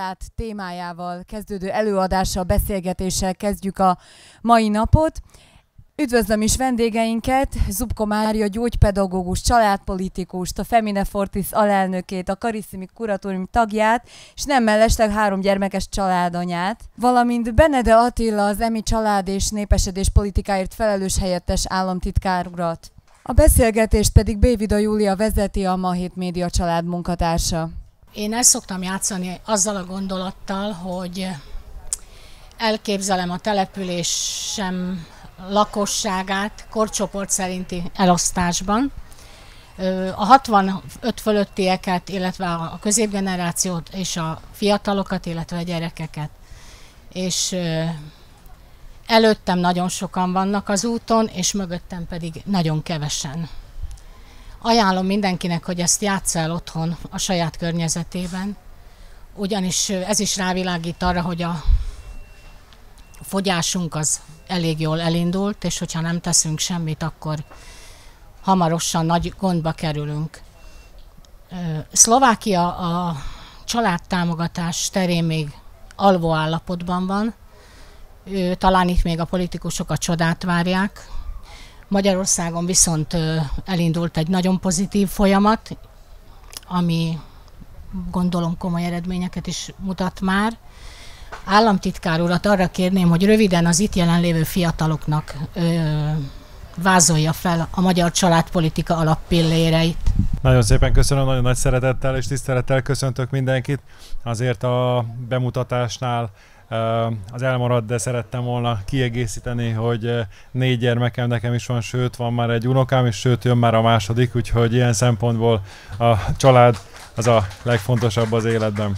család témájával kezdődő előadással, beszélgetéssel kezdjük a mai napot. Üdvözlöm is vendégeinket, Zubko Mária gyógypedagógus, családpolitikust, a Femine Fortis alelnökét, a Carissimi Kuratórium tagját, és nem mellesleg 3 gyermekes családanyát, valamint Benede Attila, az EMI család és népesedés politikáért felelős helyettes államtitkár urat. A beszélgetést pedig Bévida Júlia vezeti, a Ma Hét Média család munkatársa. Én el szoktam játszani azzal a gondolattal, hogy elképzelem a településem lakosságát korcsoport szerinti elosztásban. A 65 fölöttieket, illetve a középgenerációt és a fiatalokat, illetve a gyerekeket. És előttem nagyon sokan vannak az úton, és mögöttem pedig nagyon kevesen. Ajánlom mindenkinek, hogy ezt játsza el otthon a saját környezetében, ugyanis ez is rávilágít arra, hogy a fogyásunk az elég jól elindult, és hogyha nem teszünk semmit, akkor hamarosan nagy gondba kerülünk. Szlovákia a családtámogatás terén még alvó állapotban van, talán itt még a politikusok a csodát várják. Magyarországon viszont elindult egy nagyon pozitív folyamat, ami gondolom komoly eredményeket is mutat már. Államtitkár urat arra kérném, hogy röviden az itt jelenlévő fiataloknak vázolja fel a magyar családpolitika alappilléreit. Nagyon szépen köszönöm, nagyon nagy szeretettel és tisztelettel köszöntök mindenkit. Azért a bemutatásnál az elmaradt, de szerettem volna kiegészíteni, hogy 4 gyermekem nekem is van, sőt van már egy unokám, és sőt jön már a második, úgyhogy ilyen szempontból a család az a legfontosabb az életben.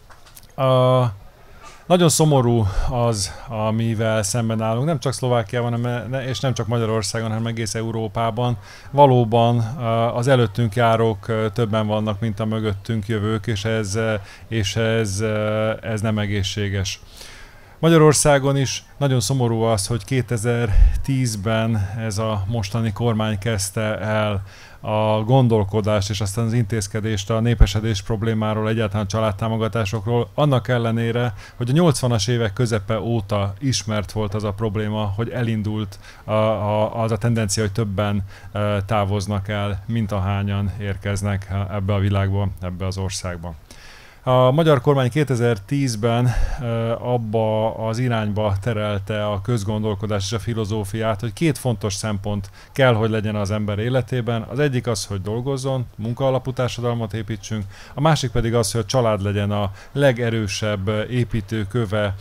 Nagyon szomorú az, amivel szemben állunk, nem csak Szlovákiában, és nem csak Magyarországon, hanem egész Európában. Valóban az előttünk járók többen vannak, mint a mögöttünk jövők, és ez nem egészséges. Magyarországon is nagyon szomorú az, hogy 2010-ben ez a mostani kormány kezdte el a gondolkodást és aztán az intézkedést a népesedés problémáról, egyáltalán családtámogatásokról, annak ellenére, hogy a 80-as évek közepe óta ismert volt az a probléma, hogy elindult az a tendencia, hogy többen távoznak el, mint ahányan érkeznek ebbe a világba, ebbe az országba. A magyar kormány 2010-ben abba az irányba terelte a közgondolkodás és a filozófiát, hogy 2 fontos szempont kell, hogy legyen az ember életében. Az egyik az, hogy dolgozzon, munkaalapú társadalmat építsünk, a másik pedig az, hogy a család legyen a legerősebb építőköve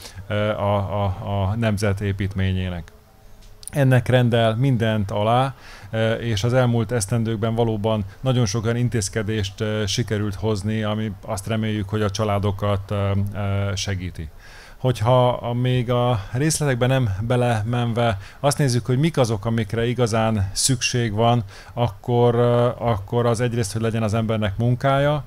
a nemzet építményének. Ennek rendel mindent alá, és az elmúlt esztendőkben valóban nagyon sok olyan intézkedést sikerült hozni, ami azt reméljük, hogy a családokat segíti. Hogyha még a részletekbe nem belemenve azt nézzük, hogy mik azok, amikre igazán szükség van, akkor az egyrészt, hogy legyen az embernek munkája.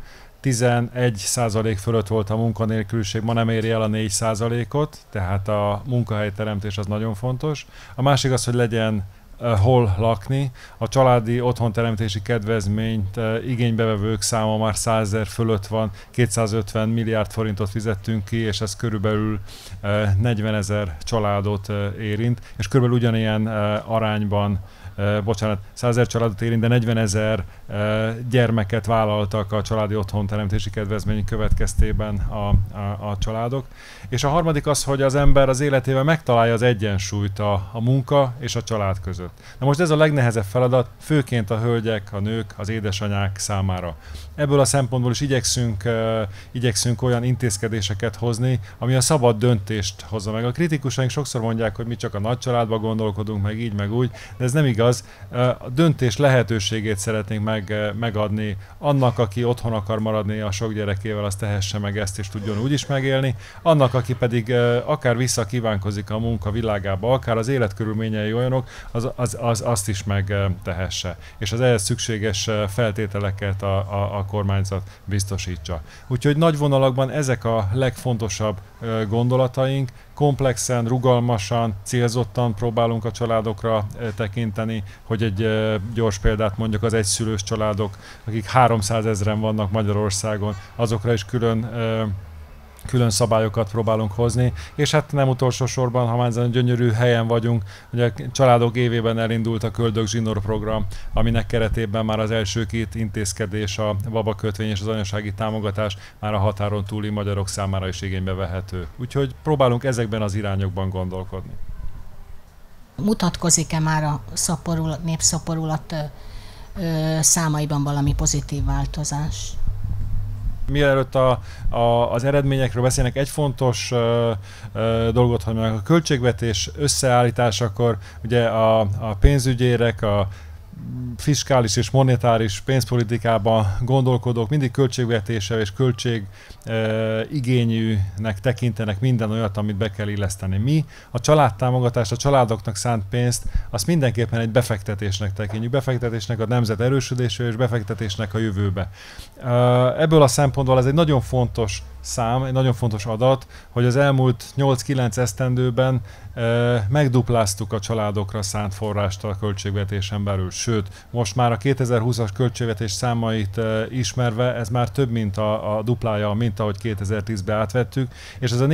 11% fölött volt a munkanélküliség, ma nem éri el a 4%-ot, tehát a munkahelyteremtés az nagyon fontos. A másik az, hogy legyen hol lakni. A családi otthonteremtési kedvezményt igénybevevők száma már 100 000 fölött van, 250 milliárd forintot fizettünk ki, és ez körülbelül 40 000 családot érint, és körülbelül ugyanilyen arányban 100 000 családot érint, de 40 000 gyermeket vállaltak a családi otthonteremtési kedvezmény következtében a családok. És a harmadik az, hogy az ember az életében megtalálja az egyensúlyt a munka és a család között. Na most ez a legnehezebb feladat, főként a hölgyek, a nők, az édesanyák számára. Ebből a szempontból is igyekszünk olyan intézkedéseket hozni, ami a szabad döntést hozza meg. A kritikusaink sokszor mondják, hogy mi csak a nagy családba gondolkodunk, meg így, meg úgy, de ez nem igaz. A döntés lehetőségét szeretnénk megadni annak, aki otthon akar maradni a sok gyerekével, az tehesse meg ezt, és tudjon úgy is megélni. Annak, aki pedig akár visszakívánkozik a munka világába, akár az életkörülményei olyanok, azt is megtehesse. És az ehhez szükséges feltételeket a kormányzat biztosítsa. Úgyhogy nagy vonalakban ezek a legfontosabb gondolataink, komplexen, rugalmasan, célzottan próbálunk a családokra tekinteni, hogy egy gyors példát mondjak, az egyszülős családok, akik 300 000-en vannak Magyarországon, azokra is külön külön szabályokat próbálunk hozni, és hát nem utolsó sorban, ha már ezen a gyönyörű helyen vagyunk, ugye a családok évében elindult a Köldök Zsinór program, aminek keretében már az első 2 intézkedés, a babakötvény és az anyasági támogatás már a határon túli magyarok számára is igénybe vehető. Úgyhogy próbálunk ezekben az irányokban gondolkodni. Mutatkozik-e már a népszaporulat számaiban valami pozitív változás? Mielőtt az eredményekről beszélnek, egy fontos dolgot, hogy a költségvetés összeállításakor ugye a pénzügyérek, a fiskális és monetáris pénzpolitikában gondolkodók mindig költségvetéssel és igényűnek tekintenek minden olyat, amit be kell illeszteni. Mi a családtámogatást, a családoknak szánt pénzt, azt mindenképpen egy befektetésnek tekintjük. Befektetésnek a nemzet erősödésére és befektetésnek a jövőbe. Ebből a szempontból ez egy nagyon fontos szám, egy nagyon fontos adat, hogy az elmúlt 8-9 esztendőben megdupláztuk a családokra szánt forrást a költségvetésen belül. Sőt, most már a 2020-as költségvetés számait ismerve ez már több, mint a duplája, mint ahogy 2010-ben átvettük, és ez a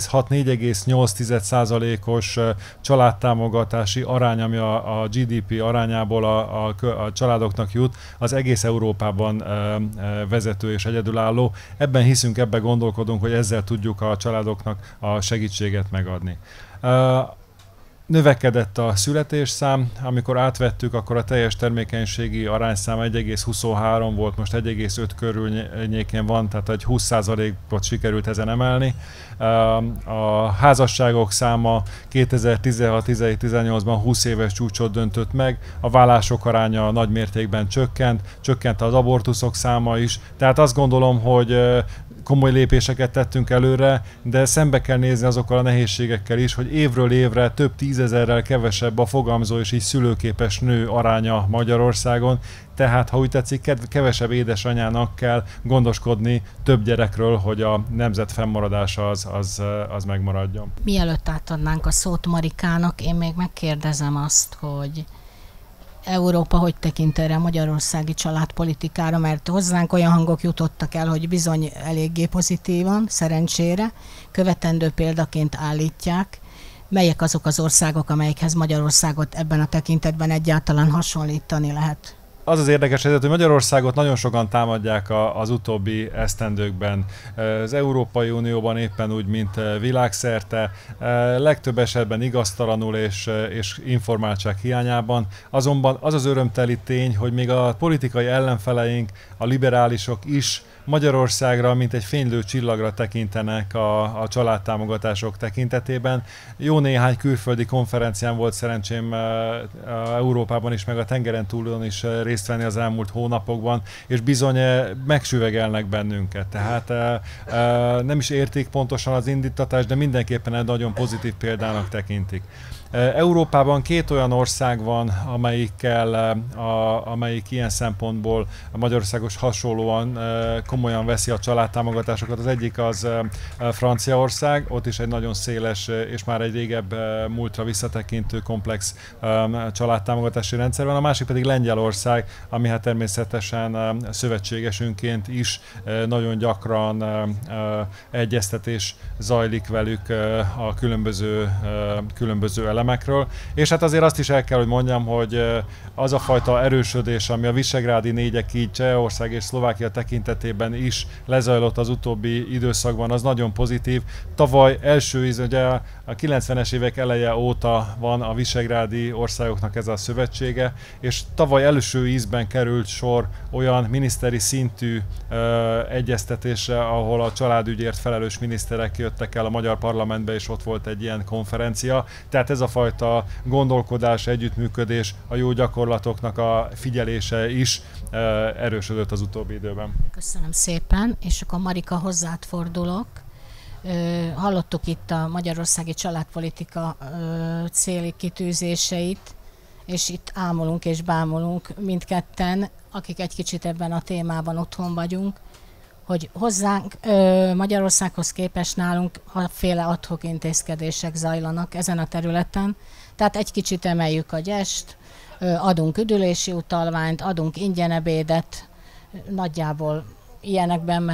4,6-4,8%-os családtámogatási arány, ami a GDP arányából a családoknak jut, az egész Európában vezető és egyedülálló. Ebben hiszünk, ebben gondolkodunk, hogy ezzel tudjuk a családoknak a segítséget megadni. Növekedett a születésszám, amikor átvettük, akkor a teljes termékenységi arányszám 1,23 volt, most 1,5 körülnyékén van, tehát egy 20%-ot sikerült ezen emelni. A házasságok száma 2016-17-18-ban 20 éves csúcsot döntött meg, a vállások aránya nagy mértékben csökkent az abortuszok száma is, tehát azt gondolom, hogy komoly lépéseket tettünk előre, de szembe kell nézni azokkal a nehézségekkel is, hogy évről évre több tízezerrel kevesebb a fogamzó és így szülőképes nő aránya Magyarországon, tehát ha úgy tetszik, kevesebb édesanyának kell gondoskodni több gyerekről, hogy a nemzet fennmaradása az megmaradjon. Mielőtt átadnánk a szót Marikának, én még megkérdezem azt, hogy Európa hogy tekint erre a magyarországi családpolitikára, mert hozzánk olyan hangok jutottak el, hogy bizony eléggé pozitívan, szerencsére, követendő példaként állítják. Melyek azok az országok, amelyekhez Magyarországot ebben a tekintetben egyáltalán hasonlítani lehet? Az az érdekes helyzet, hogy Magyarországot nagyon sokan támadják az utóbbi esztendőkben. Az Európai Unióban éppen úgy, mint világszerte, legtöbb esetben igaztalanul és informáltság hiányában. Azonban az az örömteli tény, hogy még a politikai ellenfeleink, a liberálisok is Magyarországra, mint egy fénylő csillagra tekintenek a családtámogatások tekintetében. Jó néhány külföldi konferencián volt szerencsém Európában is, meg a tengeren túlon is részt venni az elmúlt hónapokban, és bizony megsüvegelnek bennünket. Tehát nem is értik pontosan az indítatást, de mindenképpen egy nagyon pozitív példának tekintik. Európában 2 olyan ország van, amelyik ilyen szempontból Magyarországos hasonlóan komolyan veszi a családtámogatásokat. Az egyik az Franciaország, ott is egy nagyon széles és már egy régebb múltra visszatekintő komplex családtámogatási rendszer van, a másik pedig Lengyelország, ami hát természetesen szövetségesünként is nagyon gyakran egyeztetés zajlik velük a különböző elemekről. És hát azért azt is el kell, hogy mondjam, hogy az a fajta erősödés, ami a visegrádi négyek, így Csehország és Szlovákia tekintetében is lezajlott az utóbbi időszakban, az nagyon pozitív. Tavaly első íz, ugye a 90-es évek eleje óta van a visegrádi országoknak ez a szövetsége, és tavaly első ízben került sor olyan miniszteri szintű egyeztetésre, ahol a családügyért felelős miniszterek jöttek el a magyar parlamentbe, és ott volt egy ilyen konferencia. Tehát ez a fajta gondolkodás, együttműködés, a jó gyakorlatoknak a figyelése is erősödött az utóbbi időben. Köszönöm szépen, és akkor Marika, hozzád fordulok. Hallottuk itt a magyarországi családpolitika céli kitűzéseit, és itt ámulunk és bámulunk mindketten, akik egy kicsit ebben a témában otthon vagyunk, hogy hozzánk, Magyarországhoz képest nálunk féle ad hoc intézkedések zajlanak ezen a területen. Tehát egy kicsit emeljük a gyest, adunk üdülési utalványt, adunk ingyen ebédet, nagyjából ilyenekben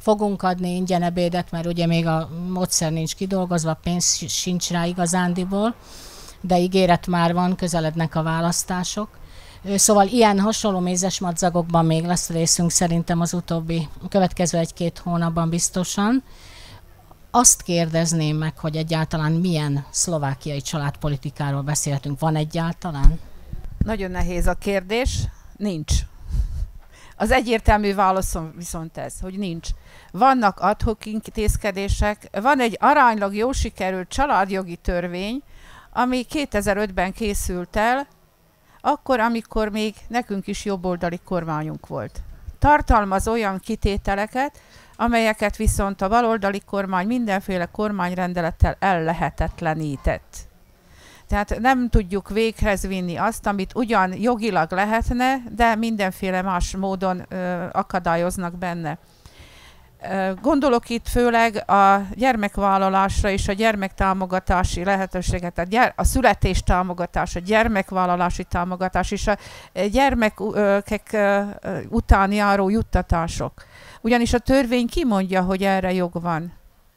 fogunk adni ingyen ebédet, mert ugye még a módszer nincs kidolgozva, pénz sincs rá igazándiból, de ígéret már van, közelednek a választások. Szóval ilyen hasonló mézes madzagokban még lesz részünk szerintem az következő 1-2 hónapban biztosan. Azt kérdezném meg, hogy egyáltalán milyen szlovákiai családpolitikáról beszéltünk. Van egyáltalán? Nagyon nehéz a kérdés. Nincs. Az egyértelmű válaszom viszont ez, hogy nincs. Vannak ad-hoc intézkedések, van egy aránylag jó sikerült családjogi törvény, ami 2005-ben készült el, akkor, amikor még nekünk is jobboldali kormányunk volt. Tartalmaz olyan kitételeket, amelyeket viszont a baloldali kormány mindenféle kormányrendelettel ellehetetlenített. Tehát nem tudjuk véghez vinni azt, amit ugyan jogilag lehetne, de mindenféle más módon akadályoznak benne. Gondolok itt főleg a gyermekvállalásra és a gyermektámogatási lehetőséget, a születéstámogatás, a gyermekvállalási támogatás és a gyermekek után járó juttatások. Ugyanis a törvény kimondja, hogy erre jog van,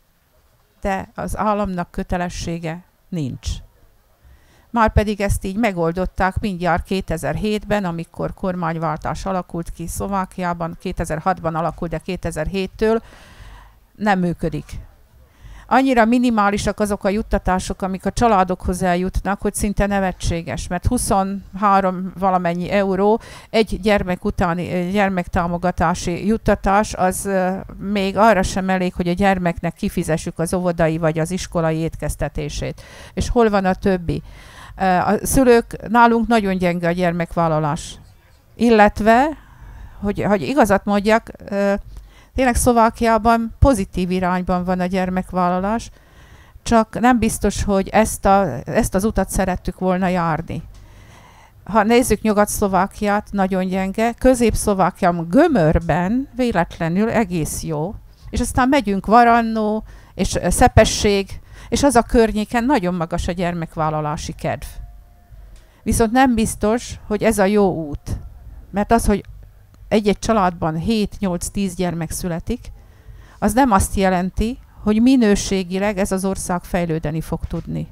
de az államnak kötelessége nincs. Márpedig ezt így megoldották mindjárt 2007-ben, amikor kormányváltás alakult ki Szlovákiában, 2006-ban alakult, de 2007-től nem működik. Annyira minimálisak azok a juttatások, amik a családokhoz eljutnak, hogy szinte nevetséges, mert 23 valamennyi euró egy gyermek utáni gyermektámogatási juttatás, az még arra sem elég, hogy a gyermeknek kifizessük az óvodai vagy az iskolai étkeztetését. És hol van a többi? A szülők, nálunk nagyon gyenge a gyermekvállalás. Illetve, hogy igazat mondjak, tényleg Szlovákiában pozitív irányban van a gyermekvállalás, csak nem biztos, hogy ezt az utat szerettük volna járni. Ha nézzük Nyugat-Szlovákiát, nagyon gyenge, Közép-Szlovákiában Gömörben véletlenül egész jó, és aztán megyünk Varannó és Szepesség, és az a környéken nagyon magas a gyermekvállalási kedv. Viszont nem biztos, hogy ez a jó út. Mert az, hogy egy-egy családban 7-8-10 gyermek születik, az nem azt jelenti, hogy minőségileg ez az ország fejlődeni fog tudni.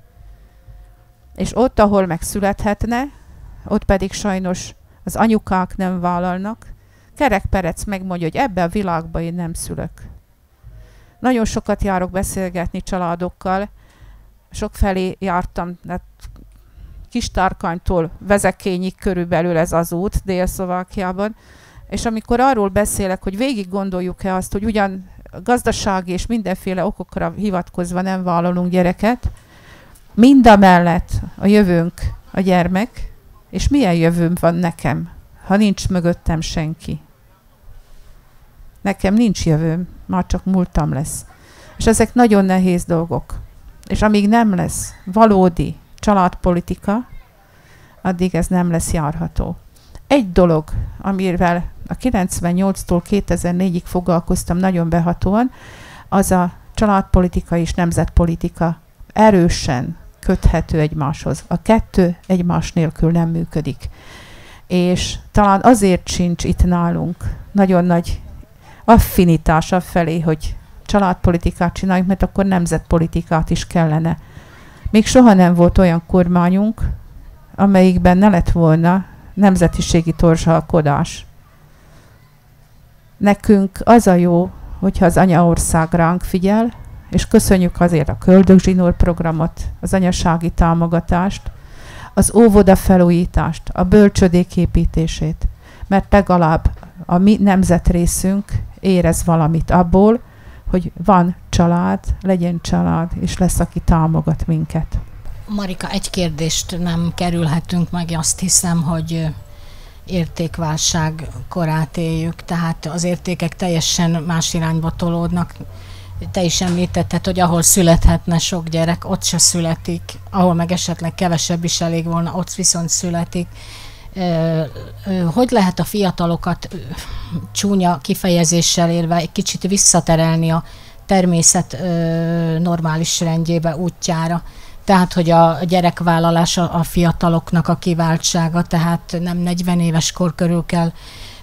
És ott, ahol megszülethetne, ott pedig sajnos az anyukák nem vállalnak. Kerek Perec megmondja, hogy ebbe a világba én nem szülök. Nagyon sokat járok beszélgetni családokkal, sokfelé jártam, Kis-Tarkánytól Vezekényig körülbelül ez az út Dél-Szlovákiában, és amikor arról beszélek, hogy végig gondoljuk-e azt, hogy ugyan gazdasági és mindenféle okokra hivatkozva nem vállalunk gyereket, mindamellett a jövőnk a gyermek, és milyen jövőm van nekem, ha nincs mögöttem senki. Nekem nincs jövőm, már csak múltam lesz. És ezek nagyon nehéz dolgok. És amíg nem lesz valódi családpolitika, addig ez nem lesz járható. Egy dolog, amivel a 98-tól 2004-ig foglalkoztam nagyon behatóan, az a családpolitika és nemzetpolitika erősen köthető egymáshoz. A kettő egymás nélkül nem működik. És talán azért sincs itt nálunk nagyon nagy affinitás afelé, hogy családpolitikát csináljunk, mert akkor nemzetpolitikát is kellene. Még soha nem volt olyan kormányunk, amelyikben ne lett volna nemzetiségi torzsalkodás. Nekünk az a jó, hogyha az anyaország ránk figyel, és köszönjük azért a köldögzsinór programot, az anyasági támogatást, az óvoda felújítást, a bölcsödék építését, mert legalább a mi nemzetrészünk érez valamit abból, hogy van család, legyen család, és lesz, aki támogat minket. Marika, egy kérdést nem kerülhetünk meg, azt hiszem, hogy értékválság korát éljük, tehát az értékek teljesen más irányba tolódnak. Te is említetted, hogy ahol születhetne sok gyerek, ott se születik, ahol meg esetleg kevesebb is elég volna, ott viszont születik. Hogy lehet a fiatalokat csúnya kifejezéssel érve egy kicsit visszaterelni a természet normális rendjébe, útjára? Tehát, hogy a gyerekvállalás a fiataloknak a kiváltsága, tehát nem 40 éves kor körül kell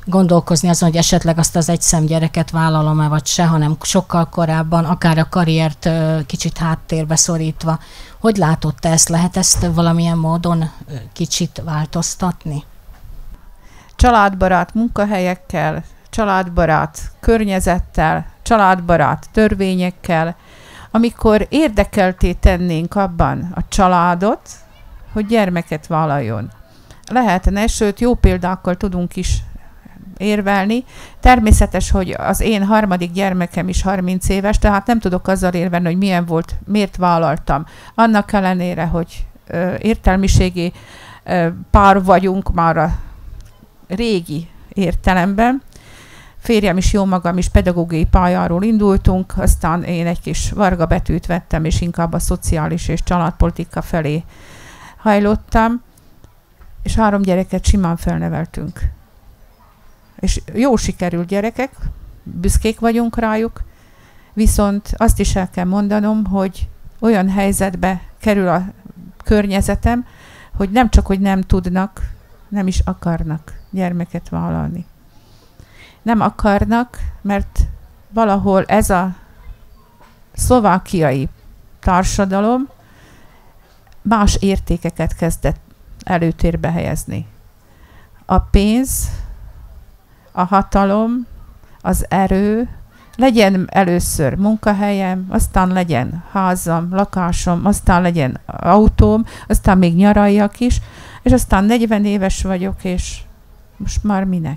gondolkozni azon, hogy esetleg azt az egyszem gyereket vállalom-e vagy se, hanem sokkal korábban, akár a karriert kicsit háttérbe szorítva. Hogy látod te ezt? Lehet ezt valamilyen módon kicsit változtatni? Családbarát munkahelyekkel, családbarát környezettel, családbarát törvényekkel, amikor érdekelté tennénk abban a családot, hogy gyermeket vállaljon. Lehetne, sőt jó példákkal tudunk is érvelni. Természetes, hogy az én harmadik gyermekem is 30 éves, tehát nem tudok azzal érvelni, hogy milyen volt, miért vállaltam. Annak ellenére, hogy értelmiségi pár vagyunk már a régi értelemben. Férjem is, jó magam is pedagógiai pályáról indultunk, aztán én egy kis varga betűt vettem, és inkább a szociális és családpolitika felé hajlottam, és 3 gyereket simán felneveltünk. És jó sikerült gyerekek, büszkék vagyunk rájuk, viszont azt is el kell mondanom, hogy olyan helyzetbe kerül a környezetem, hogy nem csak, hogy nem tudnak, nem is akarnak gyermeket vállalni. Nem akarnak, mert valahol ez a szlovákiai társadalom más értékeket kezdett előtérbe helyezni. A pénz, a hatalom, az erő, legyen először munkahelyem, aztán legyen házam, lakásom, aztán legyen autóm, aztán még nyaraljak is, és aztán 40 éves vagyok, és most már minek?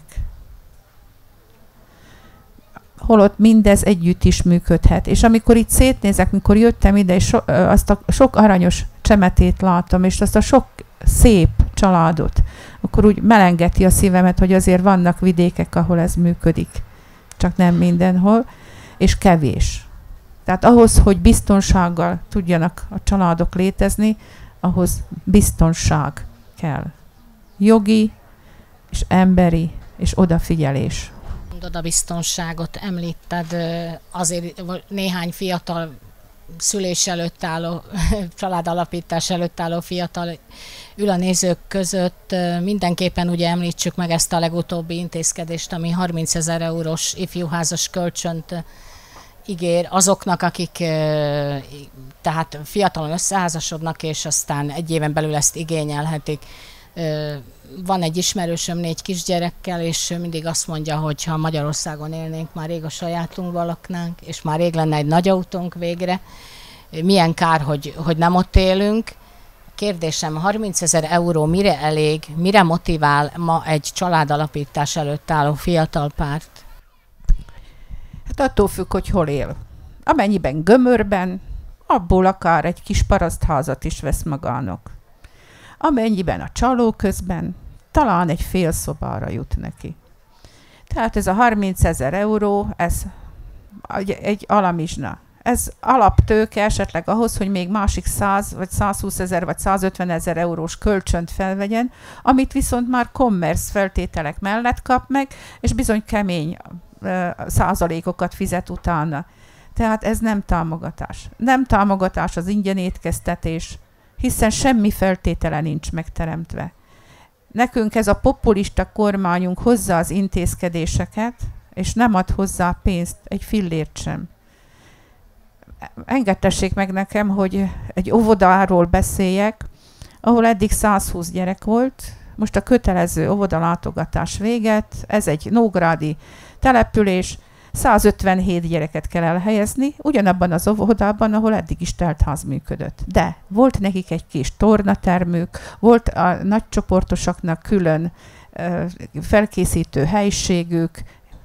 Holott mindez együtt is működhet. És amikor itt szétnézek, mikor jöttem ide, és azt a sok aranyos csemetét látom, és azt a sok szép családot, akkor úgy melengeti a szívemet, hogy azért vannak vidékek, ahol ez működik. Csak nem mindenhol, és kevés. Tehát ahhoz, hogy biztonsággal tudjanak a családok létezni, ahhoz biztonság kell. Jogi, és emberi, és odafigyelés. A biztonságot említed, azért néhány fiatal szülés előtt álló, családalapítás előtt álló fiatal ül a nézők között. Mindenképpen ugye említsük meg ezt a legutóbbi intézkedést, ami 30 000 eurós ifjúházas kölcsönt ígér azoknak, akik tehát fiatalon összeházasodnak, és aztán egy éven belül ezt igényelhetik. Van egy ismerősöm 4 kisgyerekkel, és mindig azt mondja, hogy ha Magyarországon élnénk, már rég a sajátunkban laknánk, és már rég lenne egy nagy autónk végre. Milyen kár, hogy nem ott élünk. Kérdésem, 30 000 euró mire elég, mire motivál ma egy családalapítás előtt álló fiatal párt? Hát attól függ, hogy hol él. Amennyiben Gömörben, abból akár egy kis parasztházat is vesz magának. Amennyiben a Csalóközben, talán egy fél szobára jut neki. Tehát ez a 30 000 euró, ez egy alamizsna. Ez alaptőke esetleg ahhoz, hogy még másik 100 vagy 120 000 vagy 150 000 eurós kölcsönt felvegyen, amit viszont már commerce feltételek mellett kap meg, és bizony kemény százalékokat fizet utána. Tehát ez nem támogatás. Nem támogatás az ingyen étkeztetés, hiszen semmi feltétele nincs megteremtve. Nekünk ez a populista kormányunk hozza az intézkedéseket, és nem ad hozzá pénzt, egy fillért sem. Engedtessék meg nekem, hogy egy óvodáról beszéljek, ahol eddig 120 gyerek volt, most a kötelező óvodalátogatás véget, ez egy nógrádi település, 157 gyereket kell elhelyezni, ugyanabban az óvodában, ahol eddig is teltház működött. De volt nekik egy kis tornatermük, volt a nagycsoportosaknak külön felkészítő helyiségük,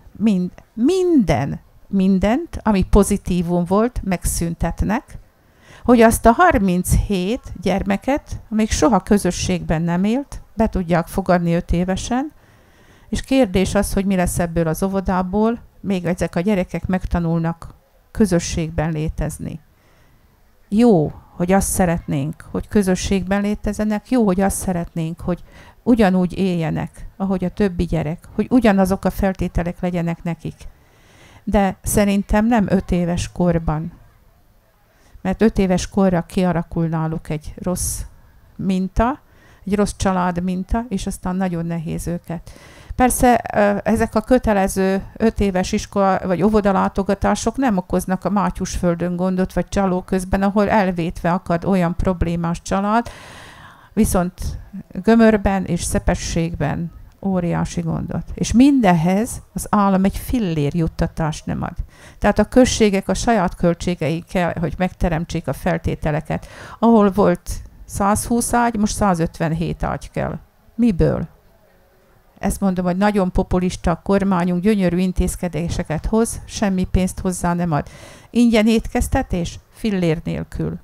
mindent, ami pozitívum volt, megszüntetnek, hogy azt a 37 gyermeket, amíg soha közösségben nem élt, be tudják fogadni 5 évesen, és kérdés az, hogy mi lesz ebből az óvodából, még ezek a gyerekek megtanulnak közösségben létezni. Jó, hogy azt szeretnénk, hogy közösségben létezzenek, jó, hogy azt szeretnénk, hogy ugyanúgy éljenek, ahogy a többi gyerek, hogy ugyanazok a feltételek legyenek nekik. De szerintem nem 5 éves korban. Mert 5 éves korra kialakul náluk egy rossz minta, egy rossz család minta, és aztán nagyon nehéz őket Persze ezek a kötelező 5 éves iskola vagy óvodalátogatások nem okoznak a Mátyusföldön gondot, vagy csaló közben, ahol elvétve akad olyan problémás család, viszont Gömörben és Szepességben óriási gondot. És mindehhez az állam egy fillér juttatást nem ad. Tehát a községek a saját költségeikkel, hogy megteremtsék a feltételeket. Ahol volt 120 ágy, most 157 ágy kell. Miből? Ezt mondom, hogy nagyon populista a kormányunk, gyönyörű intézkedéseket hoz, semmi pénzt hozzá nem ad. Ingyen étkeztetés? Fillér nélkül.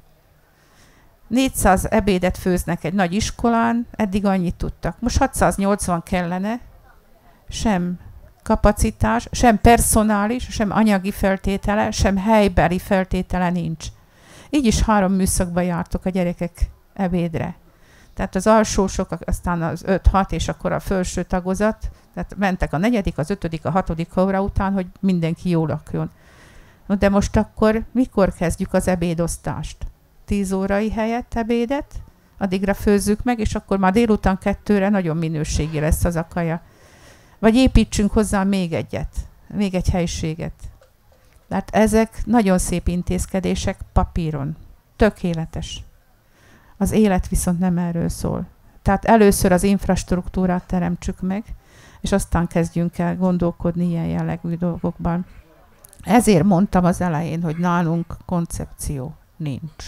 400 ebédet főznek egy nagy iskolán, eddig annyit tudtak. Most 680 kellene, sem kapacitás, sem personális, sem anyagi feltétele, sem helybeli feltétele nincs. Így is 3 műszakba jártok a gyerekek ebédre. Tehát az alsósok, aztán az 5-6, és akkor a felső tagozat, tehát mentek a 4., az 5., a 6. óra után, hogy mindenki jól lakjon. No, de most akkor mikor kezdjük az ebédosztást? 10 órai helyett ebédet, addigra főzzük meg, és akkor már délután 2-re nagyon minőségi lesz az a kaja. Vagy építsünk hozzá még egyet, még egy helyiséget. Tehát ezek nagyon szép intézkedések papíron. Tökéletes. Az élet viszont nem erről szól. Tehát először az infrastruktúrát teremtsük meg, és aztán kezdjünk el gondolkodni ilyen jellegű dolgokban. Ezért mondtam az elején, hogy nálunk koncepció nincs.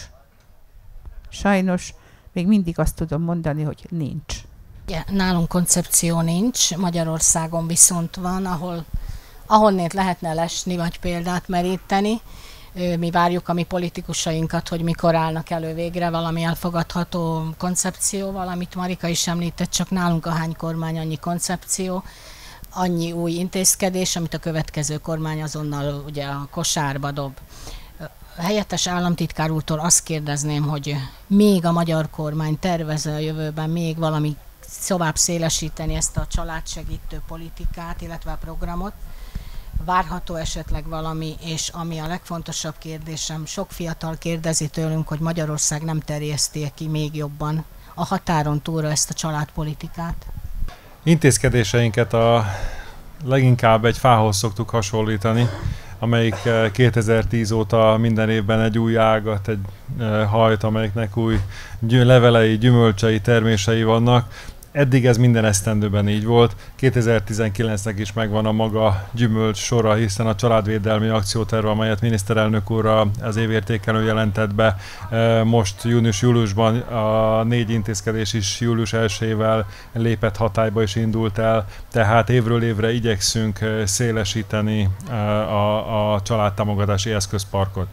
Sajnos még mindig azt tudom mondani, hogy nincs. Ja, nálunk koncepció nincs, Magyarországon viszont van, ahonnét lehetne lesni, vagy példát meríteni. Mi várjuk a mi politikusainkat, hogy mikor állnak elő végre valami elfogadható koncepcióval, amit Marika is említett, csak nálunk ahány kormány, annyi koncepció, annyi új intézkedés, amit a következő kormány azonnal ugye a kosárba dob. A helyettes államtitkár úrtól azt kérdezném, hogy még a magyar kormány tervez a jövőben még valami tovább szélesíteni ezt a családsegítő politikát, illetve a programot. Várható esetleg valami, és ami a legfontosabb kérdésem, sok fiatal kérdezi tőlünk, hogy Magyarország nem terjeszti ki még jobban a határon túlra ezt a családpolitikát. Intézkedéseinket leginkább egy fához szoktuk hasonlítani, amelyik 2010 óta minden évben egy új ágat, egy hajt, amelyiknek új levelei, gyümölcsei, termései vannak. Eddig ez minden esztendőben így volt. 2019-nek is megvan a maga gyümölcs sora, hiszen a családvédelmi akcióterv, amelyet miniszterelnök úr az évértékelő jelentett be, most június-júliusban a 4 intézkedés is július 1-ével lépett hatályba és indult el, tehát évről évre igyekszünk szélesíteni a családtámogatási eszközparkot.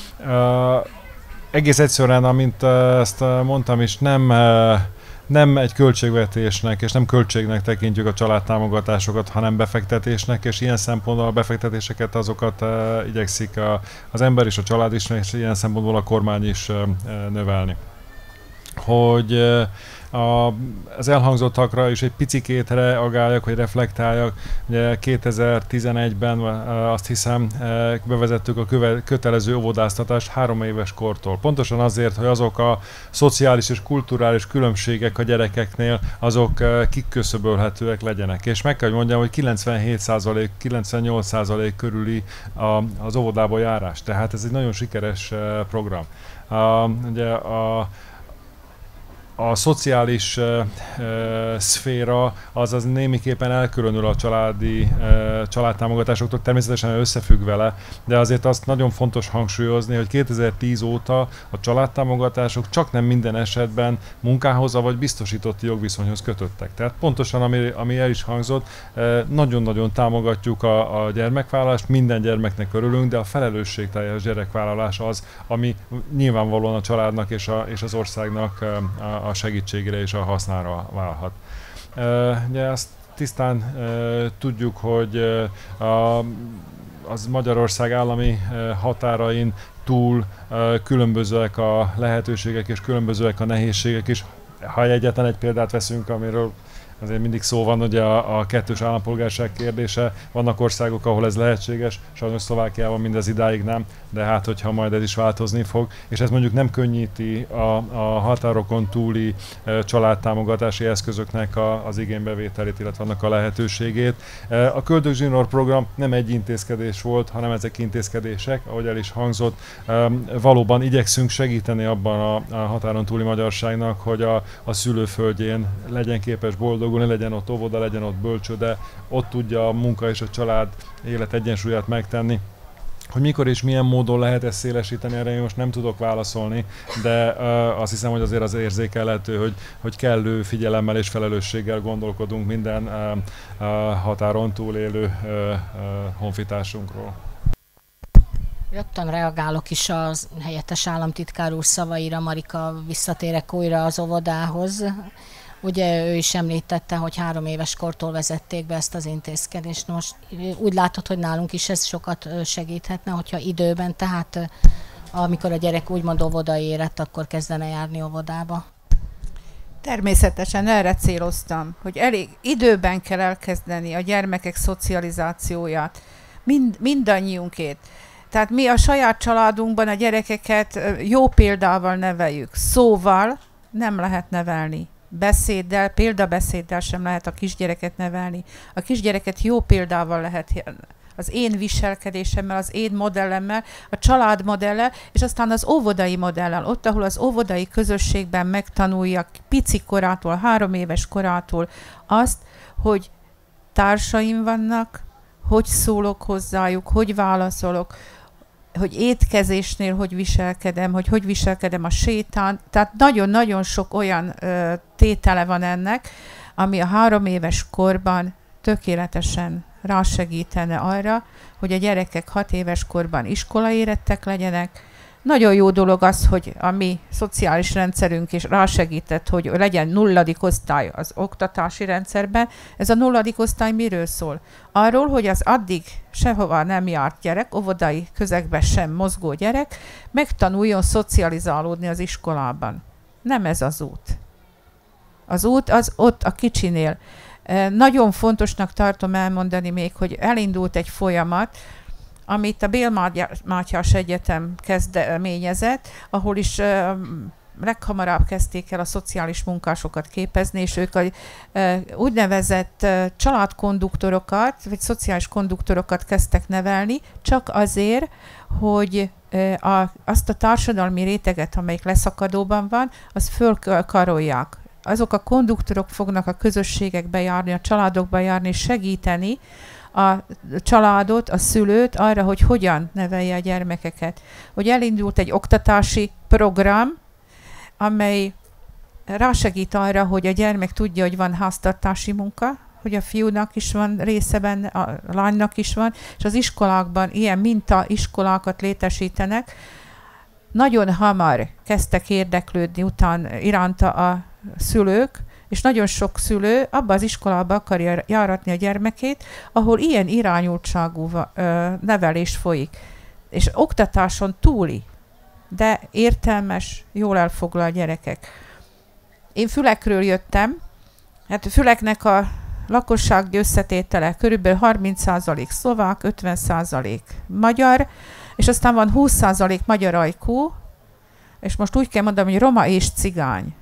Egész egyszerűen, amint ezt mondtam is, nem egy költségvetésnek és nem költségnek tekintjük a családtámogatásokat, hanem befektetésnek, és ilyen szempontból a befektetéseket azokat igyekszik az ember és a család is, és ilyen szempontból a kormány is növelni. Hogy az elhangzottakra is egy picikét reagáljak, vagy reflektáljak. Ugye 2011-ben azt hiszem bevezettük a kötelező óvodáztatást 3 éves kortól. Pontosan azért, hogy azok a szociális és kulturális különbségek a gyerekeknél azok kiküszöbölhetőek legyenek. És meg kell, hogy mondjam, hogy 97%-98% körüli az óvodába járás. Tehát ez egy nagyon sikeres program. Ugye a szociális szféra az némiképpen elkülönül a családtámogatásoktól, természetesen összefügg vele, de azért azt nagyon fontos hangsúlyozni, hogy 2010 óta a családtámogatások csak nem minden esetben munkához vagy biztosítotti jogviszonyhoz kötöttek. Tehát pontosan, ami el is hangzott, nagyon-nagyon támogatjuk a gyermekvállalást, minden gyermeknek örülünk, de a felelősségteljes gyerekvállalás az, ami nyilvánvalóan a családnak és az országnak a segítségére és a hasznára válhat. Ugye azt tisztán tudjuk, hogy az Magyarország állami határain túl különbözőek a lehetőségek és különbözőek a nehézségek is. Ha egyetlen egy példát veszünk, amiről azért mindig szó van ugye a kettős állampolgárság kérdése. Vannak országok, ahol ez lehetséges, sajnos Szlovákiában mindez idáig nem, de hát hogyha majd ez is változni fog, és ez mondjuk nem könnyíti a határokon túli családtámogatási eszközöknek az igénybevételét, illetve annak a lehetőségét. A Köldök Zsinór program nem egy intézkedés volt, hanem ezek intézkedések, ahogy el is hangzott. Valóban igyekszünk segíteni abban a határon túli magyarságnak, hogy a szülőföldjén legyen képes boldogulni, legyen ott óvoda, legyen ott bölcsőde, ott tudja a munka és a család élet egyensúlyát megtenni. Hogy mikor és milyen módon lehet ezt szélesíteni, erre én most nem tudok válaszolni, de azt hiszem, hogy azért az érzékelhető, hogy kellő figyelemmel és felelősséggel gondolkodunk minden határon túl élő honfitársunkról. Rögtön reagálok is az helyettes államtitkár úr szavaira, Marika, visszatérek újra az óvodához. Ugye ő is említette, hogy 3 éves kortól vezették be ezt az intézkedést. Most úgy látod, hogy nálunk is ez sokat segíthetne, hogyha időben, tehát amikor a gyerek úgymond óvodai érett, akkor kezdene járni óvodába. Természetesen erre céloztam, hogy elég időben kell elkezdeni a gyermekek szocializációját, mindannyiunkét. Tehát mi a saját családunkban a gyerekeket jó példával neveljük. Szóval nem lehet nevelni. Beszéddel, példabeszéddel sem lehet a kisgyereket nevelni. A kisgyereket jó példával lehet, az én viselkedésemmel, az én modellemmel, a család modellel, és aztán az óvodai modellel. Ott, ahol az óvodai közösségben megtanulja pici korától, 3 éves korától azt, hogy társaim vannak, hogy szólok hozzájuk, hogy válaszolok, hogy étkezésnél hogy viselkedem, hogy viselkedem a sétán. Tehát nagyon-nagyon sok olyan tétele van ennek, ami a 3 éves korban tökéletesen rásegítene arra, hogy a gyerekek 6 éves korban iskolaérettek legyenek. Nagyon jó dolog az, hogy a mi szociális rendszerünk is rásegített, hogy legyen 0. osztály az oktatási rendszerben. Ez a 0. osztály miről szól? Arról, hogy az addig sehova nem járt gyerek, óvodai közegben sem mozgó gyerek, megtanuljon szocializálódni az iskolában. Nem ez az út. Az út az ott a kicsinél. Nagyon fontosnak tartom elmondani még, hogy elindult egy folyamat, amit a Bél-Mátyás Egyetem kezdeményezett, ahol is leghamarabb kezdték el a szociális munkásokat képezni, és ők a úgynevezett családkonduktorokat, vagy szociális konduktorokat kezdtek nevelni, csak azért, hogy azt a társadalmi réteget, amelyik leszakadóban van, azt fölkarolják. Azok a konduktorok fognak a közösségekbe járni, a családokba járni, és segíteni a családot, a szülőt arra, hogy hogyan nevelje a gyermekeket. Hogy elindult egy oktatási program, amely rásegít arra, hogy a gyermek tudja, hogy van háztartási munka, hogy a fiúnak is van része benne, a lánynak is van, és az iskolákban ilyen mintaiskolákat létesítenek. Nagyon hamar kezdtek érdeklődni iránta a szülők, és nagyon sok szülő abba az iskolába akarja járatni a gyermekét, ahol ilyen irányultságú nevelés folyik. És oktatáson túli, de értelmes, jól elfoglalt gyerekek. Én Fülekről jöttem, hát Füleknek a lakossági összetétele körülbelül 30% szlovák, 50% magyar, és aztán van 20% magyar ajkú, és most úgy kell mondanom, hogy roma és cigány.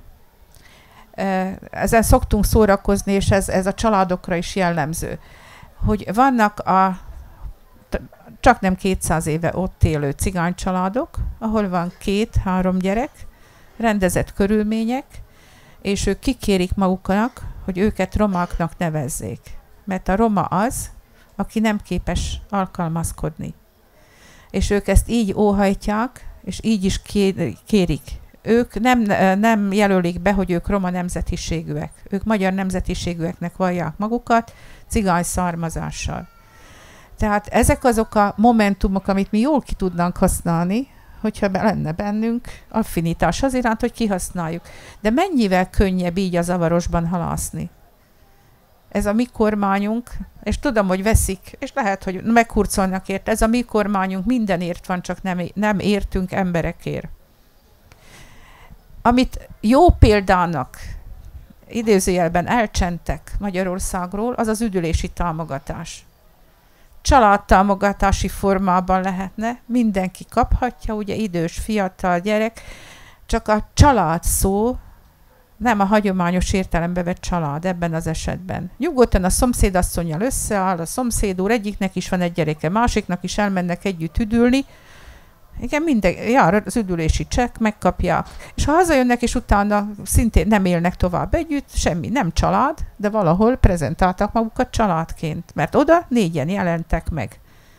Ezen szoktunk szórakozni, és ez a családokra is jellemző, hogy vannak csak nem 200 éve ott élő cigány családok, ahol van 2-3 gyerek, rendezett körülmények, és ők kikérik maguknak, hogy őket romáknak nevezzék. Mert a roma az, aki nem képes alkalmazkodni. És ők ezt így óhajtják, és így is kérik. Ők nem jelölik be, hogy ők roma nemzetiségűek. Ők magyar nemzetiségűeknek vallják magukat, cigány származással. Tehát ezek azok a momentumok, amit mi jól ki tudnánk használni, hogyha lenne bennünk affinitás az iránt, hogy kihasználjuk. De mennyivel könnyebb így a zavarosban halászni? Ez a mi kormányunk, és tudom, hogy veszik, és lehet, hogy meghurcolnak érte, ez a mi kormányunk mindenért van, csak nem értünk emberekért. Amit jó példának idézőjelben elcsentek Magyarországról, az az üdülési támogatás. Családtámogatási formában lehetne, mindenki kaphatja, ugye idős, fiatal, gyerek, csak a család szó nem a hagyományos értelembe vett család ebben az esetben. Nyugodtan a szomszédasszonnyal összeáll, a szomszéd úr, egyiknek is van egy gyereke, másiknak is elmennek együtt üdülni. Igen, minden, jár az üdülési csekk, megkapják. És ha hazajönnek, és utána szintén nem élnek tovább együtt, semmi, nem család, de valahol prezentáltak magukat családként, mert oda 4-en jelentek meg.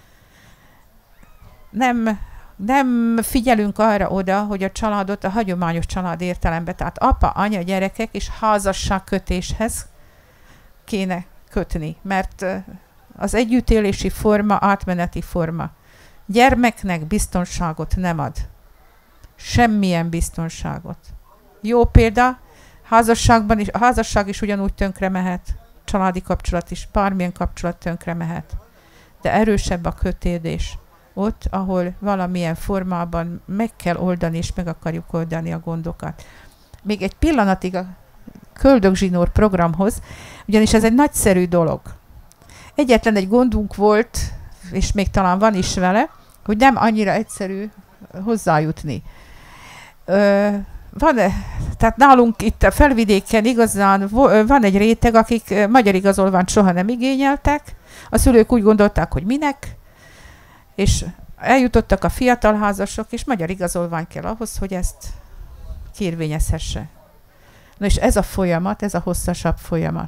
Nem figyelünk arra oda, hogy a családot a hagyományos család értelemben, tehát apa, anya, gyerekek és házasságkötéshez kéne kötni, mert az együttélési forma átmeneti forma. Gyermeknek biztonságot nem ad. Semmilyen biztonságot. Jó példa, házasságban is, a házasság is ugyanúgy tönkre mehet, családi kapcsolat is, bármilyen kapcsolat tönkre mehet. De erősebb a kötődés. Ott, ahol valamilyen formában meg kell oldani, és meg akarjuk oldani a gondokat. Még egy pillanatig a Köldögzsinór programhoz, ugyanis ez egy nagyszerű dolog. Egyetlen egy gondunk volt, és még talán van is vele, hogy nem annyira egyszerű hozzájutni. Tehát nálunk itt a felvidéken igazán van egy réteg, akik magyar igazolványt soha nem igényeltek, a szülők úgy gondolták, hogy minek, és eljutottak a fiatal házasok, és magyar igazolvány kell ahhoz, hogy ezt kérvényezhesse. Na és ez a folyamat, ez a hosszasabb folyamat.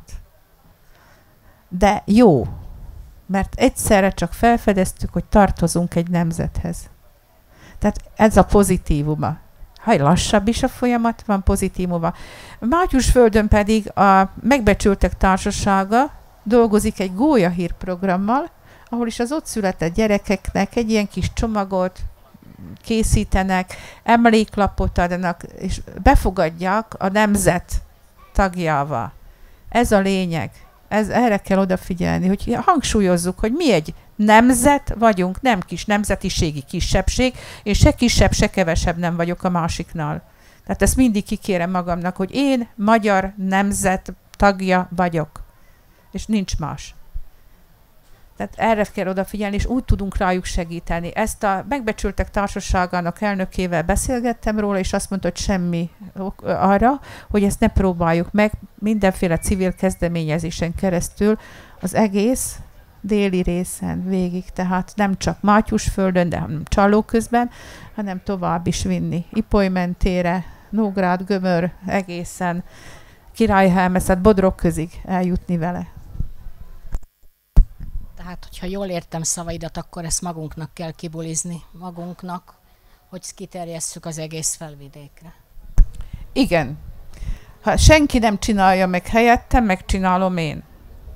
De jó, mert egyszerre csak felfedeztük, hogy tartozunk egy nemzethez. Tehát ez a pozitívuma. Ha lassabb is a folyamat, van pozitívuma. Mátyusföldön pedig a Megbecsültek Társasága dolgozik egy gólyahír programmal, ahol is az ott született gyerekeknek egy ilyen kis csomagot készítenek, emléklapot adnak, és befogadják a nemzet tagjává. Ez a lényeg. Erre kell odafigyelni, hogy hangsúlyozzuk, hogy mi egy nemzet vagyunk, nem kis nemzetiségi kisebbség, és se kisebb, se kevesebb nem vagyok a másiknál. Tehát ezt mindig kikérem magamnak, hogy én magyar nemzet tagja vagyok, és nincs más. Tehát erre kell odafigyelni, és úgy tudunk rájuk segíteni. Ezt a Megbecsültek Társaságának elnökével beszélgettem róla, és azt mondta, hogy semmi arra, hogy ezt ne próbáljuk meg mindenféle civil kezdeményezésen keresztül az egész déli részen végig. Tehát nem csak Mátyusföldön, de Csallóközben, hanem tovább is vinni. Ipoly mentére, Nógrád, Gömör, egészen Királyhelmeszet, Bodrog közig eljutni vele. Tehát, hogyha jól értem szavaidat, akkor ezt magunknak kell kibulizni, magunknak, hogy kiterjesszük az egész felvidékre. Igen. Ha senki nem csinálja meg helyettem, megcsinálom én.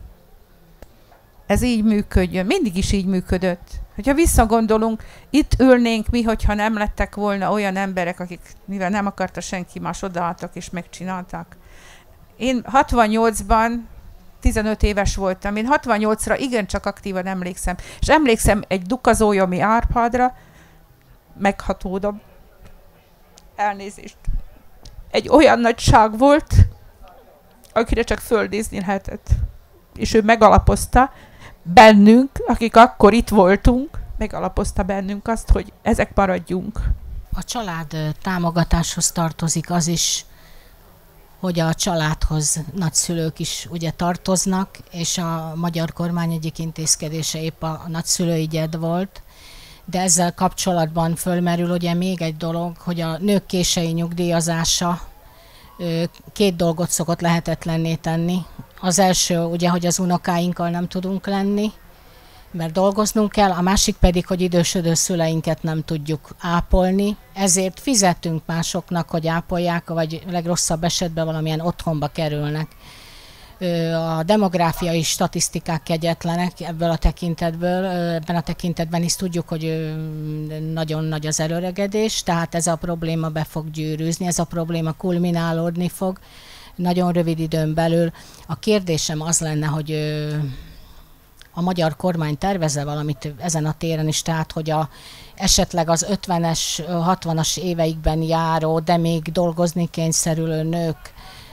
Ez így működjön. Mindig is így működött. Hogyha visszagondolunk, itt ülnénk mi, hogyha nem lettek volna olyan emberek, akik mivel nem akarta senki más, odaálltak és megcsinálták. Én 68-ban 15 éves voltam. Én 68-ra igencsak aktívan emlékszem. És emlékszem egy Dukazójomi Árpádra, meghatódom. Elnézést. Egy olyan nagyság volt, akire csak földnézni lehetett. És ő megalapozta bennünk, akik akkor itt voltunk, megalapozta bennünk azt, hogy ezek maradjunk. A család támogatáshoz tartozik az is, hogy a családhoz nagyszülők is ugye tartoznak, és a magyar kormány egyik intézkedése épp a nagyszülői gyed volt. De ezzel kapcsolatban fölmerül ugye még egy dolog, hogy a nők késői nyugdíjazása két dolgot szokott lehetetlenné tenni. Az első ugye, hogy az unokáinkkal nem tudunk lenni, mert dolgoznunk kell, a másik pedig, hogy idősödő szüleinket nem tudjuk ápolni, ezért fizetünk másoknak, hogy ápolják, vagy legrosszabb esetben valamilyen otthonba kerülnek. A demográfiai statisztikák kegyetlenek ebből a tekintetből, ebben a tekintetben is tudjuk, hogy nagyon nagy az elöregedés, tehát ez a probléma be fog gyűrűzni, ez a probléma kulminálódni fog nagyon rövid időn belül. A kérdésem az lenne, hogy a magyar kormány tervez-e valamit ezen a téren is, tehát hogy esetleg az 50-es, 60-as éveikben járó, de még dolgozni kényszerülő nők,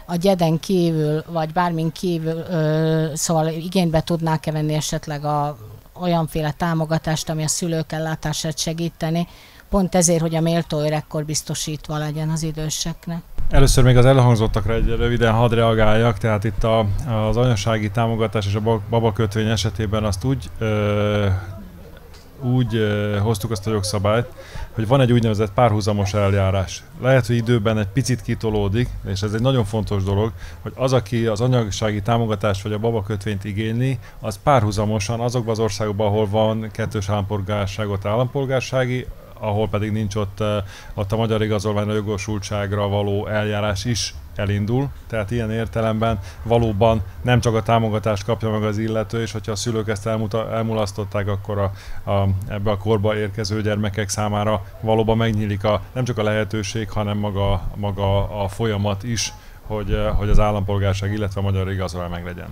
a gyeden kívül, vagy bármin kívül, szóval igénybe tudnák-e venni esetleg olyanféle támogatást, ami a szülők ellátását segíteni, pont ezért, hogy a méltó öregkor biztosítva legyen az időseknek. Először még az elhangzottakra egy röviden hadd reagáljak, tehát itt az anyasági támogatás és a babakötvény esetében azt úgy hoztuk azt a jogszabályt, hogy van egy úgynevezett párhuzamos eljárás. Lehet, hogy időben egy picit kitolódik, és ez egy nagyon fontos dolog, hogy az, aki az anyasági támogatást vagy a babakötvényt igényli, az párhuzamosan azokban az országokban, ahol van kettős állampolgárságot állampolgársági, ahol pedig nincs ott a magyar igazolványra jogosultságra való eljárás is elindul. Tehát ilyen értelemben valóban nem csak a támogatást kapja meg az illető, és hogyha a szülők ezt elmulasztották, akkor ebbe a korba érkező gyermekek számára valóban megnyílik nem csak a lehetőség, hanem maga a folyamat is, hogy az állampolgárság, illetve a magyar igazolvány meglegyen.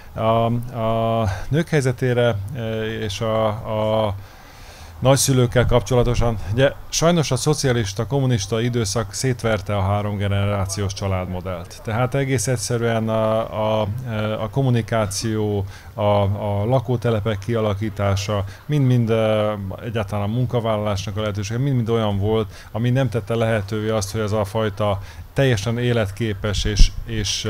A nők helyzetére és a nagyszülőkkel kapcsolatosan, ugye sajnos a szocialista, kommunista időszak szétverte a 3 generációs családmodellt. Tehát egész egyszerűen a kommunikáció, a lakótelepek kialakítása, mind-mind egyáltalán a munkavállalásnak a lehetősége, mind-mind olyan volt, ami nem tette lehetővé azt, hogy ez a fajta teljesen életképes és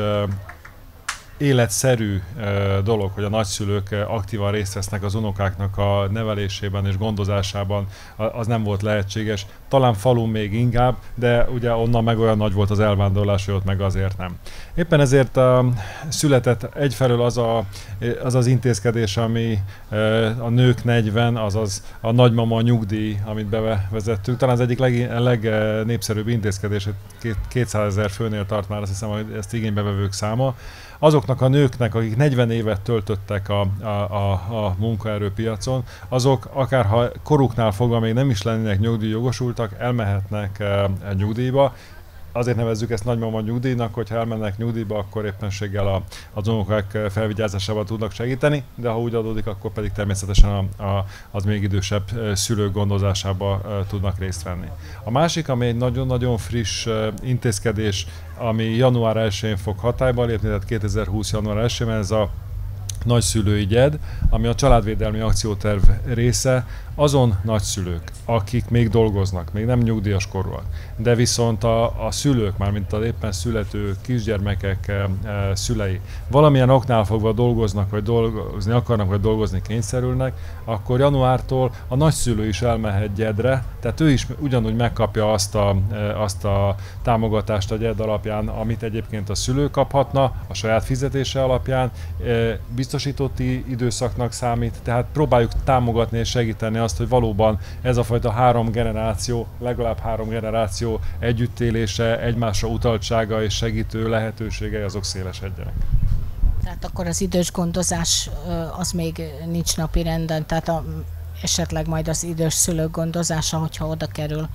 életszerű dolog, hogy a nagyszülők aktívan részt vesznek az unokáknak a nevelésében és gondozásában, az nem volt lehetséges. Talán falun még inkább, de ugye onnan meg olyan nagy volt az elvándorlás, hogy ott meg azért nem. Éppen ezért született egyfelől az intézkedés, ami a nők 40, azaz a nagymama nyugdíj, amit bevezettünk. Talán az egyik legnépszerűbb intézkedés, 200 000 főnél tart már, azt hiszem, hogy ezt igénybevevők száma. Azoknak a nőknek, akik 40 évet töltöttek a munkaerőpiacon, azok akárha koruknál fogva még nem is lennének nyugdíjjogosultak, elmehetnek nyugdíjba. Azért nevezzük ezt nagymama nyugdíjnak, hogyha elmennek nyugdíjba, akkor éppenséggel az unokák felvigyázásával tudnak segíteni, de ha úgy adódik, akkor pedig természetesen az még idősebb szülők gondozásába tudnak részt venni. A másik, ami egy nagyon-nagyon friss intézkedés, ami január 1-én fog hatályba lépni, tehát 2020. január 1-én, ez a nagyszülői gyed, ami a családvédelmi akcióterv része, azon nagyszülők, akik még dolgoznak, még nem nyugdíjas korúak, de viszont a szülők, mármint az éppen születő kisgyermekek szülei valamilyen oknál fogva dolgoznak, vagy dolgozni akarnak, vagy dolgozni kényszerülnek, akkor januártól a nagyszülő is elmehet gyedre, tehát ő is ugyanúgy megkapja azt a támogatást a gyed alapján, amit egyébként a szülő kaphatna, a saját fizetése alapján, biztosított időszaknak számít, tehát próbáljuk támogatni és segíteni azt, hogy valóban ez a fajta 3 generáció, legalább 3 generáció együttélése, egymásra utaltsága és segítő lehetőségei azok szélesedjenek. Tehát akkor az idős gondozás az még nincs napirenden, tehát esetleg majd az idős szülők gondozása, hogyha oda kerül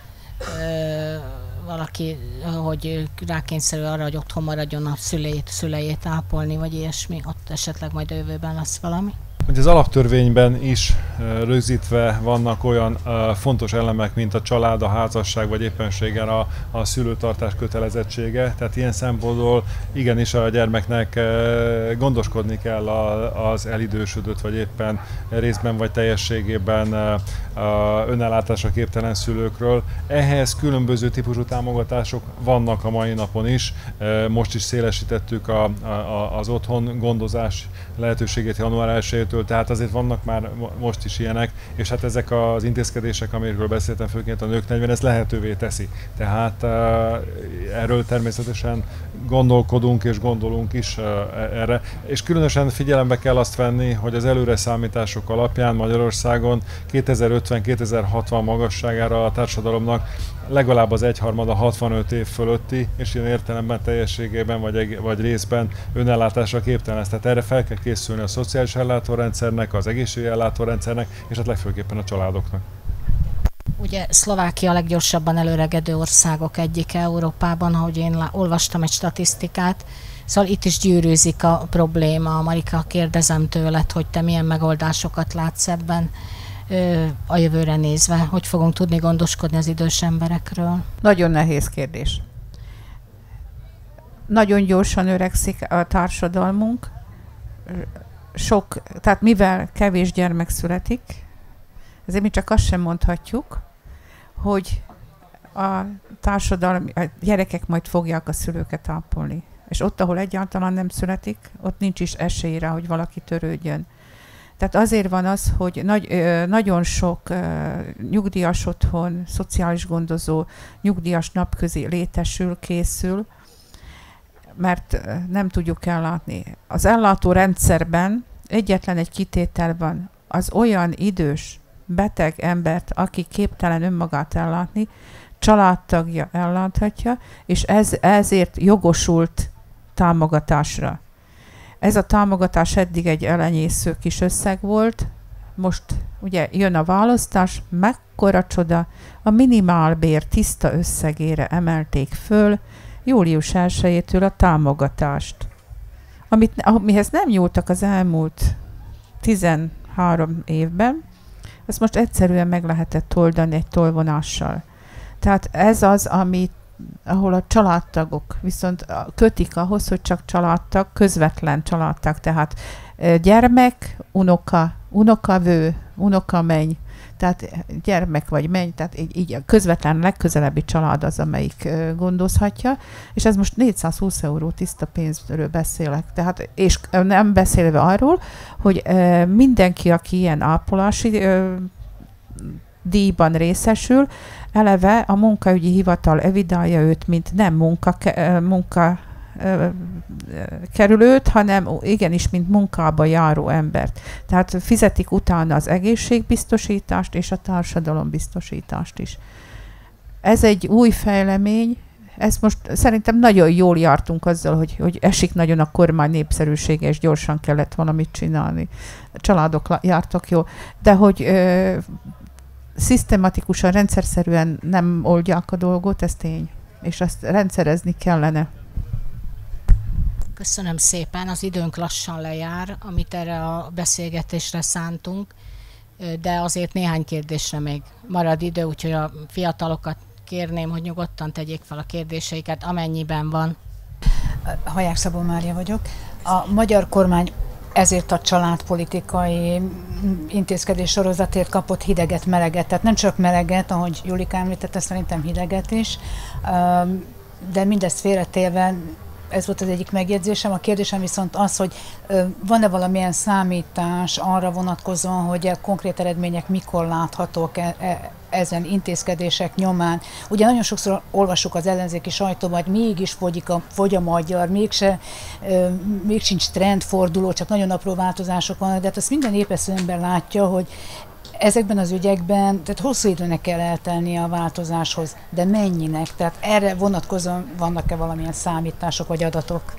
valaki, hogy rákényszerül arra, hogy otthon maradjon a szüleit ápolni, vagy ilyesmi, ott esetleg majd a jövőben lesz valami? Hogy az alaptörvényben is rögzítve vannak olyan fontos elemek, mint a család, a házasság, vagy éppenséggel a szülőtartás kötelezettsége. Tehát ilyen szempontból igenis a gyermeknek gondoskodni kell az elidősödött, vagy éppen részben vagy teljességében önellátásra képtelen szülőkről. Ehhez különböző típusú támogatások vannak a mai napon is. Most is szélesítettük az otthon gondozás lehetőségét január 1-től, tehát azért vannak már most is ilyenek, és hát ezek az intézkedések, amiről beszéltem, főként a nők 40, ez lehetővé teszi. Tehát erről természetesen gondolkodunk és gondolunk is erre, és különösen figyelembe kell azt venni, hogy az előre számítások alapján Magyarországon 2050-2060 magasságára a társadalomnak legalább az 1/3 65 év fölötti, és ilyen értelemben teljességében vagy részben önellátásra képtelen lesz. Tehát erre fel kell készülni a szociális ellátórendszernek, az egészségügyi ellátórendszernek, és hát legfőképpen a családoknak. Ugye Szlovákia a leggyorsabban előregedő országok egyike Európában, ahogy én olvastam egy statisztikát, szóval itt is gyűrűzik a probléma. Marika, kérdezem tőled, hogy te milyen megoldásokat látsz ebben a jövőre nézve, hogy fogunk tudni gondoskodni az idős emberekről? Nagyon nehéz kérdés. nagyon gyorsan öregszik a társadalmunk, tehát mivel kevés gyermek születik, ezért mi csak azt sem mondhatjuk, hogy a gyerekek majd fogják a szülőket ápolni. És ott, ahol egyáltalán nem születik, ott nincs is esély rá, hogy valaki törődjön. Tehát azért van az, hogy nagyon sok nyugdíjas otthon, szociális gondozó, nyugdíjas napközi létesül, készül, mert nem tudjuk ellátni. Az ellátó rendszerben egyetlen egy kitétel van, az olyan idős, beteg embert, aki képtelen önmagát ellátni, családtagja elláthatja, és ezért jogosult támogatásra. Ez a támogatás eddig egy elenyésző kis összeg volt, most ugye jön a választás, mekkora csoda, a minimálbér tiszta összegére emelték föl július 1-től a támogatást, amihez nem nyúltak az elmúlt 13 évben, ezt most egyszerűen meg lehetett oldani egy tollvonással. Tehát ez az, ahol a családtagok viszont kötik ahhoz, hogy csak családtag, közvetlen családtag, tehát gyermek, unokavő, unokamenny, tehát gyermek vagy menny, tehát így a közvetlen legközelebbi család az, amelyik gondozhatja, és ez most 420 euró tiszta pénzről beszélek. Tehát, és nem beszélve arról, hogy mindenki, aki ilyen ápolási díjban részesül, eleve a munkaügyi hivatal evidálja őt, mint nem munkakerülőt, hanem igenis, mint munkába járó embert. Tehát fizetik utána az egészségbiztosítást és a társadalombiztosítást is. Ez egy új fejlemény, ez most szerintem nagyon jól jártunk azzal, hogy esik nagyon a kormány népszerűsége, és gyorsan kellett valamit csinálni. A családok jártak jó, de hogy szisztematikusan, rendszerszerűen nem oldják a dolgot, ez tény. És ezt rendszerezni kellene. Köszönöm szépen, az időnk lassan lejár, amit erre a beszélgetésre szántunk, de azért néhány kérdésre még marad idő, úgyhogy a fiatalokat kérném, hogy nyugodtan tegyék fel a kérdéseiket, amennyiben van. Haják Szabó Mária vagyok. A magyar kormány ezért a családpolitikai intézkedés sorozatért kapott hideget, meleget. Tehát nem csak meleget, ahogy Julika említette, szerintem hideget is, de mindezt félretélve, ez volt az egyik megjegyzésem. A kérdésem viszont az, hogy van-e valamilyen számítás arra vonatkozóan, hogy a konkrét eredmények mikor láthatók ezen intézkedések nyomán. Ugye nagyon sokszor olvassuk az ellenzéki sajtóban, hogy mégis fogy a magyar, még sincs trendforduló, csak nagyon apró változások vannak, de hát azt minden épesző ember látja, hogy ezekben az ügyekben, tehát hosszú időnek kell eltelnie a változáshoz, de mennyinek? Tehát erre vonatkozóan vannak-e valamilyen számítások vagy adatok?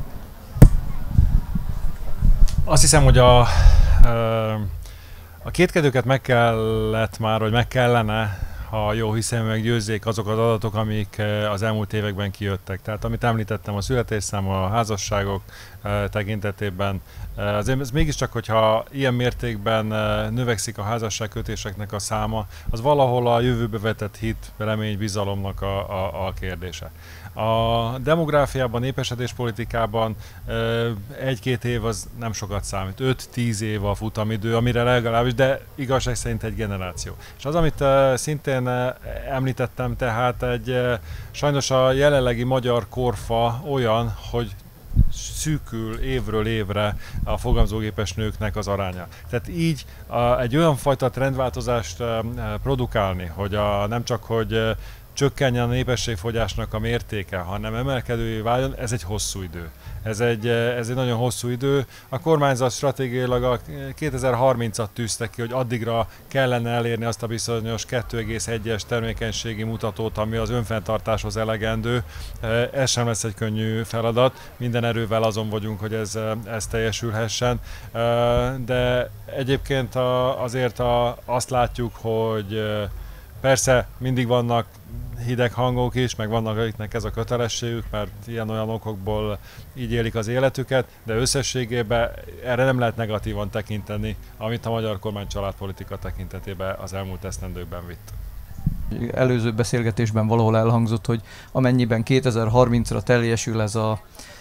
Azt hiszem, hogy a kétkedőket meg kellett már, vagy meg kellene, ha jó hiszem, meggyőzzék azok az adatok, amik az elmúlt években kijöttek. Tehát amit említettem, a születésszám, a házasságok tekintetében, azért ez mégiscsak, hogyha ilyen mértékben növekszik a házasságkötéseknek a száma, az valahol a jövőbe vetett hit, remény, bizalomnak a kérdése. A demográfiában, népesedéspolitikában 1-2 év az nem sokat számít. 5-10 év a futamidő, amire legalábbis, de igazság szerint egy generáció. És az, amit szintén említettem, tehát sajnos a jelenlegi magyar korfa olyan, hogy szűkül évről évre a fogamzógépes nőknek az aránya. Tehát így egy olyan fajta trendváltozást produkálni, hogy nem csak, hogy csökkenjen a népességfogyásnak a mértéke, hanem emelkedővé váljon, ez egy hosszú idő. Ez egy nagyon hosszú idő. A kormányzat stratégiailag a 2030-at tűzte ki, hogy addigra kellene elérni azt a bizonyos 2,1-es termékenységi mutatót, ami az önfenntartáshoz elegendő. Ez sem lesz egy könnyű feladat. Minden erővel azon vagyunk, hogy ez teljesülhessen. De egyébként azért azt látjuk, hogy persze mindig vannak hideg hangok is, meg vannak, akiknek ez a kötelességük, mert ilyen-olyan okokból így élik az életüket, de összességében erre nem lehet negatívan tekinteni, amit a magyar kormány családpolitika tekintetében az elmúlt esztendőkben vitt. Előző beszélgetésben valahol elhangzott, hogy amennyiben 2030-ra teljesül ez a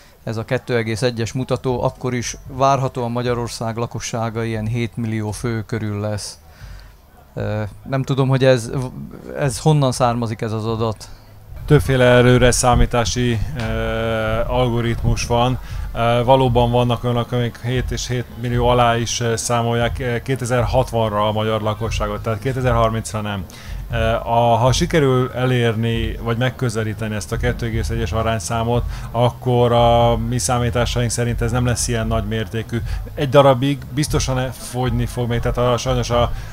2,1-es mutató, akkor is várhatóan Magyarország lakossága ilyen 7 millió fő körül lesz. Nem tudom, hogy ez honnan származik ez az adat. Többféle előre számítási algoritmus van. Valóban vannak olyanok, amik 7 és 7 millió alá is számolják 2060-ra a magyar lakosságot, tehát 2030-ra nem. Ha sikerül elérni, vagy megközelíteni ezt a 2,1-es arányszámot, akkor a mi számításaink szerint ez nem lesz ilyen nagy mértékű. Egy darabig biztosan fogyni fog még, tehát sajnos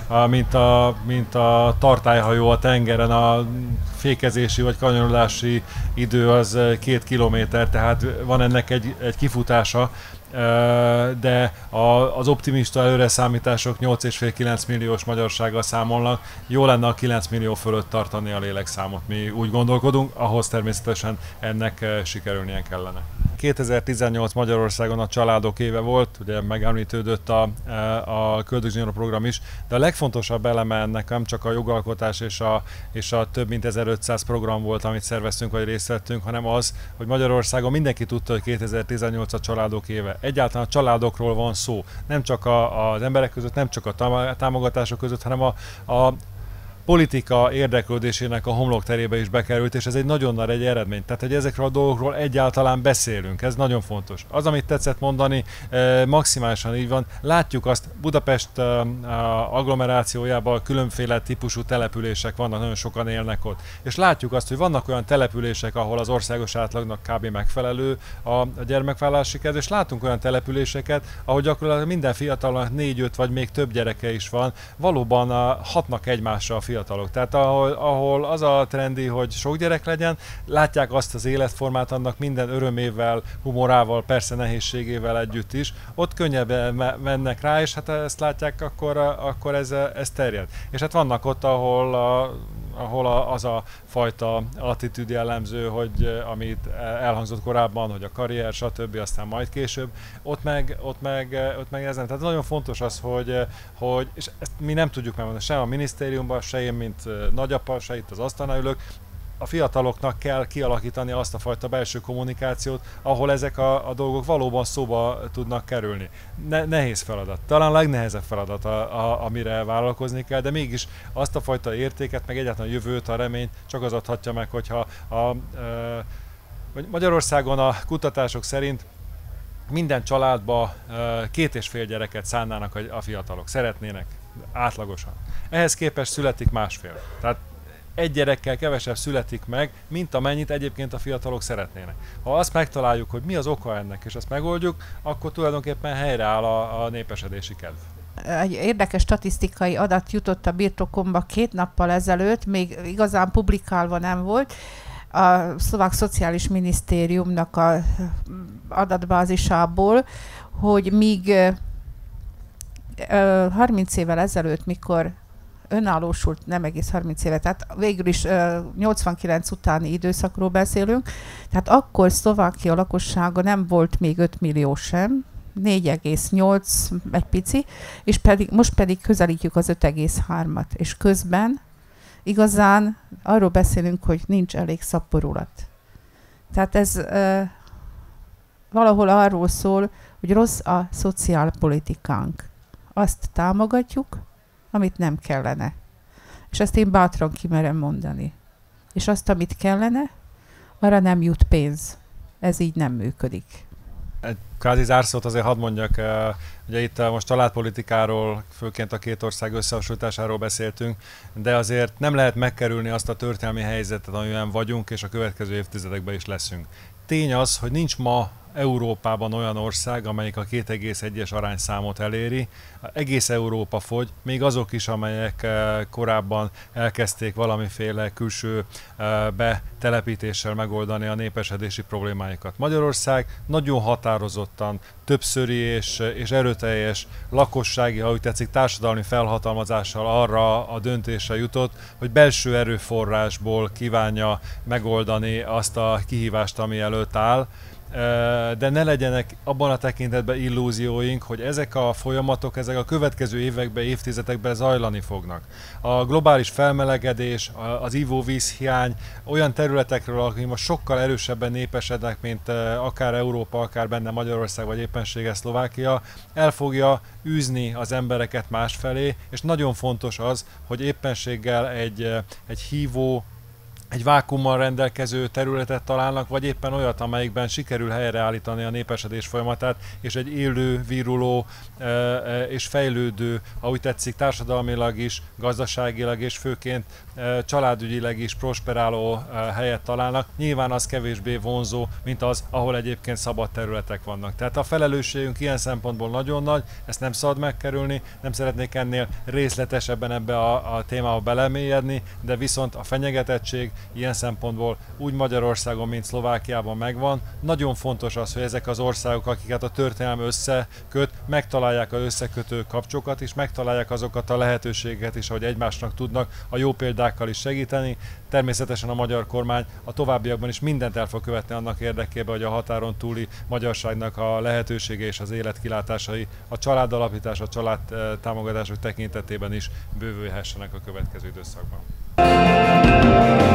mint a tartályhajó a tengeren, a fékezési vagy kanyarolási idő az 2 kilométer, tehát van ennek egy kifutása, de az optimista előreszámítások 8,5-9 milliós magyarsággal számolnak. Jó lenne a 9 millió fölött tartani a lélekszámot, mi úgy gondolkodunk, ahhoz természetesen ennek sikerülnie kellene. 2018 Magyarországon a családok éve volt, ugye megemlítődött a Köldögzsinóró program is, de a legfontosabb eleme ennek nem csak a jogalkotás és a több mint 1500 program volt, amit szerveztünk vagy részt vettünk, hanem az, hogy Magyarországon mindenki tudta, hogy 2018 a családok éve. Egyáltalán a családokról van szó, nem csak az emberek között, nem csak a támogatások között, hanem a politika érdeklődésének a homlokterébe is bekerült, és ez egy nagyon nagy eredmény. Tehát, hogy ezekről a dolgokról egyáltalán beszélünk, ez nagyon fontos. Az, amit tetszett mondani, maximálisan így van. Látjuk azt, Budapest agglomerációjában különféle típusú települések vannak, nagyon sokan élnek ott. És látjuk azt, hogy vannak olyan települések, ahol az országos átlagnak kb. Megfelelő a gyermekvállalási kedv, és látunk olyan településeket, ahol gyakorlatilag minden fiatalnak 4-5 vagy még több gyereke is van, valóban hatnak egymásra a fiatalok. Tehát ahol az a trendi, hogy sok gyerek legyen, látják azt az életformát annak minden örömével, humorával, persze nehézségével együtt is, ott könnyebben mennek rá, és hát ezt látják, akkor ez terjed. És hát vannak ott, ahol az a fajta attitűd jellemző, hogy amit elhangzott korábban, hogy a karrier, stb. Aztán majd később, ott meg ez nem. Tehát nagyon fontos az, hogy és ezt mi nem tudjuk megmondani, sem a minisztériumban, se én, mint nagyapa, se itt az asztalnál ülök, a fiataloknak kell kialakítani azt a fajta belső kommunikációt, ahol ezek a dolgok valóban szóba tudnak kerülni. Nehéz feladat, talán a legnehezebb feladat, amire vállalkozni kell, de mégis azt a fajta értéket, meg egyáltalán a jövőt, a reményt csak az adhatja meg, hogyha Magyarországon a kutatások szerint minden családba 2,5 gyereket szánnának a fiatalok, szeretnének átlagosan. Ehhez képest születik 1,5. Tehát egy gyerekkel kevesebb születik meg, mint amennyit egyébként a fiatalok szeretnének. Ha azt megtaláljuk, hogy mi az oka ennek, és azt megoldjuk, akkor tulajdonképpen helyreáll a népesedési kedv. Egy érdekes statisztikai adat jutott a birtokomba 2 nappal ezelőtt, még igazán publikálva nem volt. A Szlovák Szociális Minisztériumnak az adatbázisából, hogy míg 30 évvel ezelőtt, mikor önállósult, nem egész 30 éve, tehát végül is 89 utáni időszakról beszélünk, tehát akkor Szlovákia lakossága nem volt még 5 millió sem, 4,8 egy pici, és most pedig közelítjük az 5,3-at, és közben igazán arról beszélünk, hogy nincs elég szaporulat. Tehát ez valahol arról szól, hogy rossz a szociálpolitikánk. Azt támogatjuk, amit nem kellene. És ezt én bátran kimerem mondani. És azt, amit kellene, arra nem jut pénz. Ez így nem működik. Egy kvázi zárszót azért hadd mondjak, ugye itt most családpolitikáról, főként a két ország összehasonlításáról beszéltünk, de azért nem lehet megkerülni azt a történelmi helyzetet, amiben vagyunk, és a következő évtizedekben is leszünk. Tény az, hogy nincs ma Európában olyan ország, amelyik a 2,1-es arányszámot eléri. Egész Európa fogy, még azok is, amelyek korábban elkezdték valamiféle külső betelepítéssel megoldani a népesedési problémáikat. Magyarország nagyon határozottan, többszöri és erőteljes lakossági, ha úgy tetszik, társadalmi felhatalmazással arra a döntésre jutott, hogy belső erőforrásból kívánja megoldani azt a kihívást, ami előtt áll, de ne legyenek abban a tekintetben illúzióink, hogy ezek a folyamatok, ezek a következő években, évtizedekben zajlani fognak. A globális felmelegedés, az ivóvízhiány olyan területekről, akik most sokkal erősebben népesednek, mint akár Európa, akár benne Magyarország, vagy éppenséges Szlovákia, el fogja űzni az embereket másfelé, és nagyon fontos az, hogy éppenséggel egy hívó, egy vákuummal rendelkező területet találnak, vagy éppen olyat, amelyikben sikerül helyreállítani a népesedés folyamatát, és egy élő, viruló és fejlődő, ahogy tetszik, társadalmilag is, gazdaságilag és főként családügyileg is prosperáló helyet találnak. Nyilván az kevésbé vonzó, mint az, ahol egyébként szabad területek vannak. Tehát a felelősségünk ilyen szempontból nagyon nagy, ezt nem szabad megkerülni, nem szeretnék ennél részletesebben ebbe a témába belemélyedni, de viszont a fenyegetettség ilyen szempontból úgy Magyarországon, mint Szlovákiában megvan. Nagyon fontos az, hogy ezek az országok, akiket a történelem összeköt, megtalálják az összekötő kapcsokat, és megtalálják azokat a lehetőségeket is, hogy egymásnak tudnak a jó példákkal is segíteni. Természetesen a magyar kormány a továbbiakban is mindent el fog követni annak érdekében, hogy a határon túli magyarságnak a lehetősége és az életkilátásai a családalapítás, a családtámogatások tekintetében is bővülhessenek a következő időszakban.